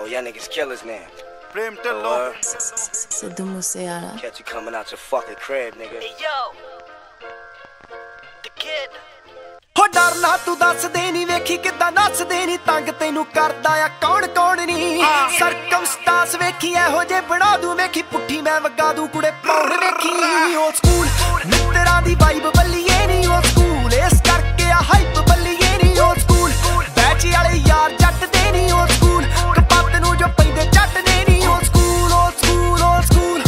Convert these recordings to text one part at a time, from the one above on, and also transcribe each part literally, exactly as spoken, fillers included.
y'all niggas killers now. Prem Tillo. Sidhu Moosewala. Catch you coming out your fucking crib, nigga. Hey yo, the kid. ਹੋ ਡਰਨਾ ਤੂੰ ਦੱਸਦੇ ਨਹੀਂ ਵੇਖੀ ਕਿੱਦਾਂ ਨੱਚਦੇ ਨਹੀਂ ਤੰਗ ਤੈਨੂੰ ਕਰਦਾ ਆ ਕੌਣ ਕੌਣ ਨਹੀਂ ਸਰਕਮਸਟੈਂਸ ਵੇਖੀ ਇਹੋ ਜੇ ਬਣਾ ਦੂੰ ਵੇਖੀ ਪੁੱਠੀ ਮੈਂ ਵਗਾ ਦੂੰ ਕੁੜੇ ਪੌੜ ਵੇਖੀ ਉਹ ਸਕੂਲ ਮਿੱਤਰਾਂ ਦੀ ਵਾਈਬ ਬੱਲੀਏ ਨਹੀਂ ਉਹ ਸਕੂਲ ਇਸ ਕਰਕੇ ਆ ਹਾਈਪ ਬੱਲੀਏ ਨਹੀਂ ਉਹ ਸਕੂਲ ਬੈਚ ਵਾਲੇ ਯਾਰ ਜੱਟ ਦੇ ਨਹੀਂ ਉਹ ਸਕੂਲ ਕਪੱਤ ਨੂੰ ਜੋ ਪੈਂਦੇ ਜੱਟ ਦੇ ਨਹੀਂ ਉਹ ਸਕੂਲ ਉਹ ਸਕੂਲ ਉਹ ਸਕੂਲ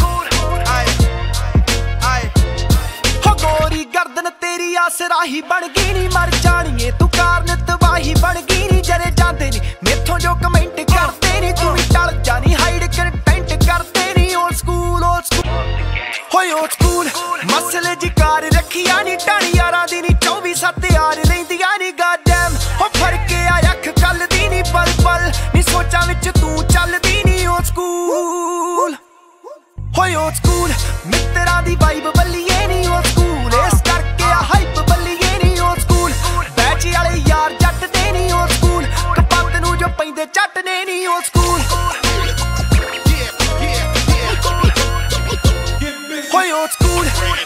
ਹੋ ਗੋਰੀ ਗਰਦਨ ਤੇਰੀ ਆਸਰਾਹੀ ਬਣ ਗਈ ਨੀ ਮਰ ਜਾਣੀਏ ਤੂੰ ਕਾਰਨ ਤਬਾਹੀ ਬਣ ਗਈ ਨੀ ਜਰੇ ਜਾਂਦੇ ਨੀ ਮੇਥੋਂ ਜੋ ਕਮੈਂਟ ਕਰਦੇ ਨੀ ਤੂੰ ਵੀ ਟਲ ਜਾਣੀ ਹਾਈਡ ਕੰਟੈਂਟ ਕਰਦੇ ਨੀ ਉਹ ਸਕੂਲ ਉਹ ਸਕੂਲ ਹੋਏ ਉਹ ਸਕੂਲ ਮਸਲੇ ਜੀ ਕਾਰ ਰੱਖੀਆਂ ਨੀ ਢਾਣੀ ਯਾਰਾਂ ਦੀ ਨੀ ਚੌਵੀ ਸੱਤ ਯਾਰ ਲੈਂਦੀਆਂ ਨੀ ਗਾਡਮ ਹੋ ਫਰਕ ਆ ਅੱਖ ਕੱਲ ਦੀ ਨੀ ਪਲ ਪਲ ਨੀ ਸੋਚਾਂ ਵਿੱਚ ਤੂੰ ਚੱਲਦੀ ਨੀ ਉਹ ਸਕੂਲ ਹੋਏ ਉਹ ਸਕੂਲ ਮਿੱਤਰਾਂ ਦੀ ਵਾਈਬ ਬੱਲੀਏ ਨੀ ਉਹ ਸਕੂਲ ਇਸ ਕਰਕੇ ਆ ਹਾਈਪ ਬੱਲੀਏ ਨੀ ਉਹ ਸਕੂਲ ਬੈਚ ਵਾਲੇ ਯਾਰ ਜੱਟ ਦੇ ਨੀ ਉਹ ਸਕੂਲ ਕਪੱਤ ਨੂੰ ਜੋ ਪੈਂਦੇ ਚੱਟ ਨੇ ਨੀ ਉਹ ਸਕੂਲ ਹੋਏ ਉਹ ਸਕੂਲ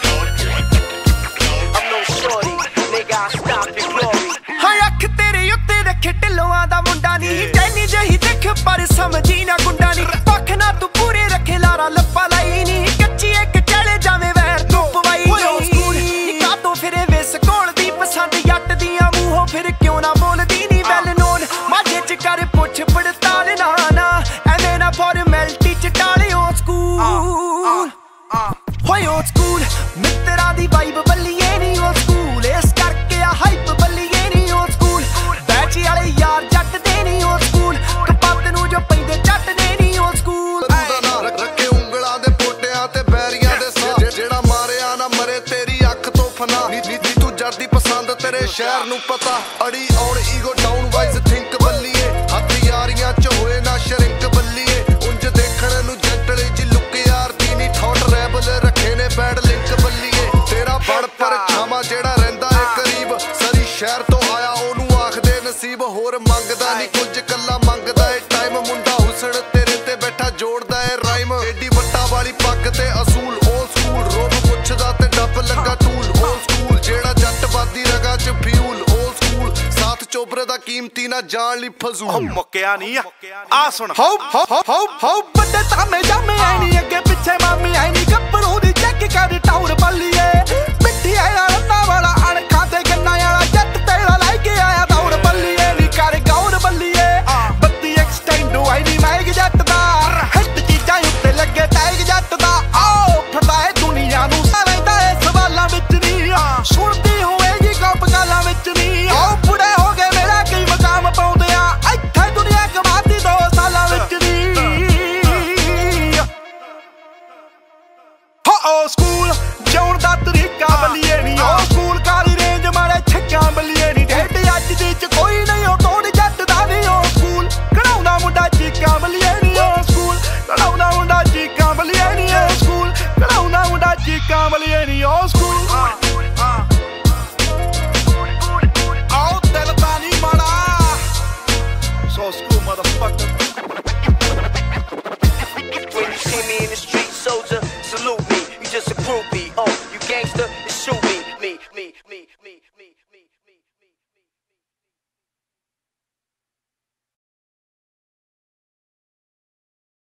ਹਾਏ ਅੱਖ ਤੇਰੇ ਉੱਤੇ ਰੱਖੇ ਢਿੱਲੋਆਂ ਦਾ ਮੁੰਡਾ ਨੀ ਜੈਨੀ ਜਹੀ ਦੇਖ ਪਰ ਸਮਝੀ ਨਾ ਗੁੰਡਾ ਨੀ ਪੱਖ ਨਾ ਤੂੰ ਪੂਰੇ ਰੱਖੇ ਲਾਰਾ ਲੱਪਾ ਲਈ ਨੀ ਕੱਚੀ ਇੱਕ ਚਲੇ ਜਾਵੇਂ ਵੈਰ ਤੂੰ ਪਵਾਈ ਨੀ ਕਾਤੋਂ ਫਿਰੇ ਵਿਸ ਕੋਲ ਦੀ ਪਸੰਦ ਜੱਟ ਦੀਆਂ ਮੂੰਹੋਂ ਫਿਰ ਕਿਉਂ ਨਾ ਬੋਲਦੀ ਨੀ ਵੈਲ ਨੋਨ ਮਾਝੇ ਚ ਕਰ ਪੁੱਛ ਪੜਤਾਲ ਨਾ ਨਾ ਐਵੇਂ ਨਾ ਫਾਰਮੈਲਿਟੀ ਚ ਟਾਲਿਓ ਸਕੂਲ ਹੋਏ ਉਹ ਸਕੂਲ ਮਿੱਤਰਾਂ ਦੀ ਵਾਈਬ ਬੱਲੀਏ ਨੀ ਉਹ ਸਕੂਲ ਇਸ ਕਰਕੇ ਆ ਹਾਈਪ ਬੱਲੀਏ ਨੀ ਉਹ ਸਕੂਲ ਬੈਚ ਵਾਲੇ ਯਾਰ ਜੱਟ ਦੇ ਨੀ ਉਹ ਸਕੂਲ ਕਪੱਤ ਨੂੰ ਜੋ ਪੈਂਦੇ ਜੱਟ ਨੇ ਨੀ ਉਹ ਸਕੂਲ ਰੱਖੇ ਉਂਗਲਾਂ ਦੇ ਪੋਟਿਆਂ ਤੇ ਬੈਰੀਆਂ ਦੇ ਸਾਹ ਜਿਹੜਾ ਮਾਰਿਆ ਨਾ ਮਰੇ ਤੇਰੀ ਅੱਖ ਤੋਂ ਫਨਾ ਨੀ ਤੂੰ ਜਰਦੀ ਪਸੰਦ ਤੇਰੇ ਸ਼ਹਿਰ ਨੂੰ ਪਤਾ ਅੜੀ ਔਰ ਈਗੋ ਡਾਊਨ ਵਾਈਜ਼ ਥਿੰਕ ਬੱਲੀਏ ਹੱਥ ਯਾਰੀਆਂ ਚ ਹੋਏ ਨਾ ਸ਼ਰਿੰਕ ਬੱਲੀਏ ਉਂਝ ਦੇਖਣ ਨੂੰ ਜੈਂਟਲ ਜੀ ਲੁੱਕ ਯਾਰ ਦੀ ਨੀ ਠੋਟ ਰੈਬਲ ਰੱਖੇ ਨੇ ਬੈਡ ਲਿੰਕ ਬੱਲੀਏ ਤੇਰਾ ਬੜ ਪਰ ਛਾਵਾਂ ਜਿਹੜਾ ਰਹਿੰਦਾ ਏ ਕਰੀਬ ਸਰੀ ਸ਼ਹਿਰ ਤੋਂ ਆਇਆ ਉਹਨੂੰ ਆਖਦੇ ਨਸੀਬ ਹੋਰ ਮੰਗਦਾ ਨੀ ਕੁਝ ਕੱਲਾ ਮੰਗਦਾ ਏ ਟਾਈਮ ਮੁੰਡਾ ਹੁਸਨ ਤੇਰੇ ਤੇ ਬੈਠਾ ਜੋੜਦਾ ਏ ਰਾਈਮ ਏਡੀ ਵੱਟਾਂ ਵਾਲੀ ਪੱਗ ਤੇ ਅਸੂਲ ਓਲ ਸਕੂਲ ਰੋਬ ਪੁੱਛਦਾ ਤੇ ਡੱਬ ਲੱਗਾ ਟੂਲ ਓਲ ਸਕੂਲ ਜਿਹੜਾ ਜੱਟ ਬਾਦੀ ਰਗਾ ਚ ਫਿਊਲ ਓਲ ਸਕੂਲ ਸਾਥ ਚੋਬਰੇ ਦਾ ਕੀਮਤੀ ਨਾ ਜਾਣ ਲਈ ਫਜ਼ੂਲ ਮੁੱਕਿਆ ਨਹੀਂ ਆ ਸੁਣ ਹਾਉ ਹਾਉ ਹਾਉ ਹਾਉ ਵੱਡੇ ਤਾਮੇ ਜਾਮੇ ਐ ਨੀ ਅੱਗੇ ਪਿੱਛੇ ਮਾਮੀ ਐ ਨੀ ਗੱਭਰੂ ਦੀ ਚੈੱਕ ਕਰ ਟਾਉਰ ਬੱਲੀਏ ਮਿੱਠੀ ਆ ਰੰਨਾ ਵਾਲਾ